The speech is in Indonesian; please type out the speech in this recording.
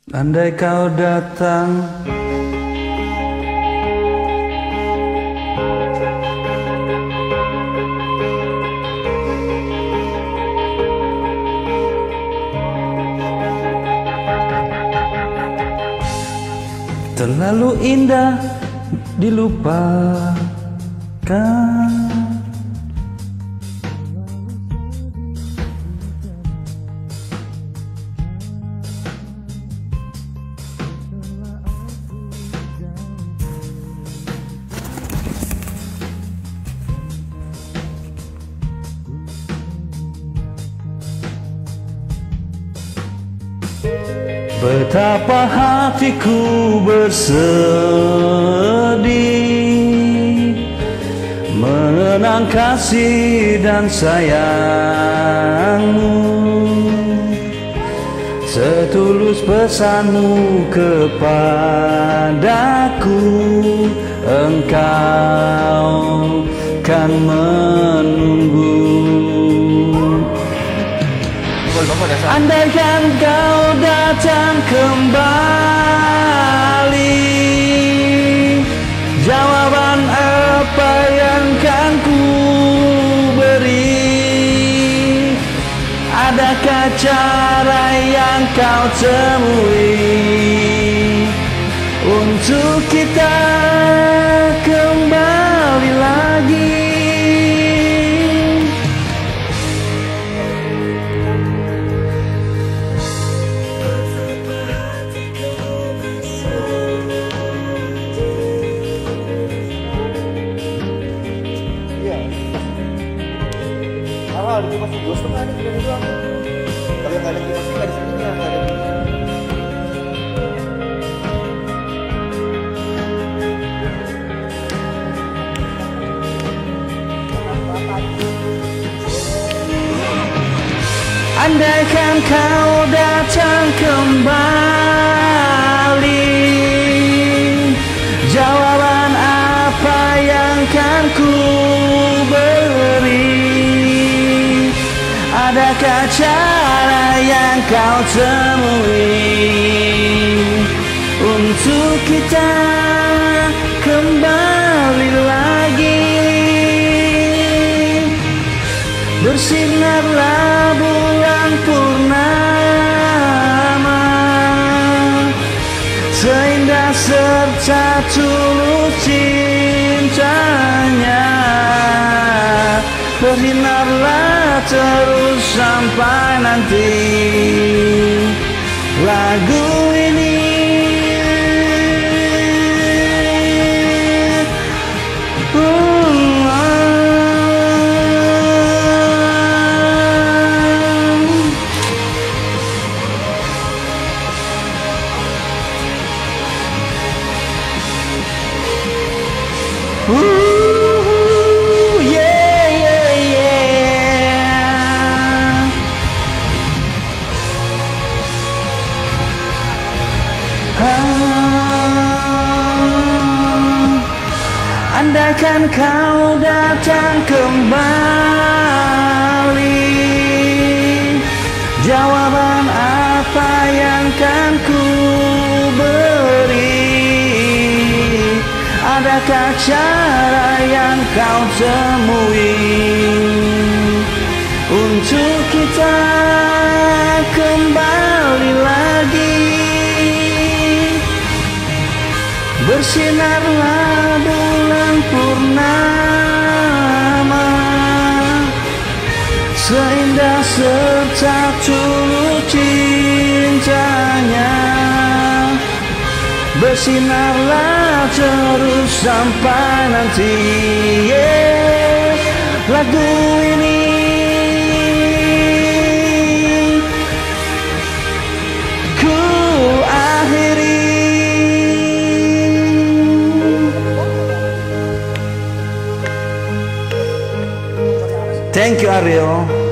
Andai kau datang terlalu indah dilupakan. Betapa hatiku bersedih mengenang kasih dan sayangmu, setulus pesanmu kepadaku, engkau kan menunggu. Andaikan kau datang kembali, jawaban apa yang kan ku beri? Adakah cara yang kau temui untuk kita kembali lagi? Ada kipas 2,5 nih gini doang. Kalau nggak ada kipasnya nggak di sini nggak ada. Andaikan kau datang kembali, jawaban apa yang kan ku beri? Adakah cara yang kau temui untuk kita kembali lagi? Bersinarlah bulan purnama, seindah serta tulus cintanya. Bersinarlah terus sampai nanti lagu ini andaikan kau datang kembali, jawaban apa yang kan ku beri? Adakah cara yang kau temui untuk kita kembali lagi? Bersinarlah bulan purnama, seindah serta tulus cintanya. Bersinarlah terus sampai nanti lagu ini ku akhiri. Thank you, Ariel.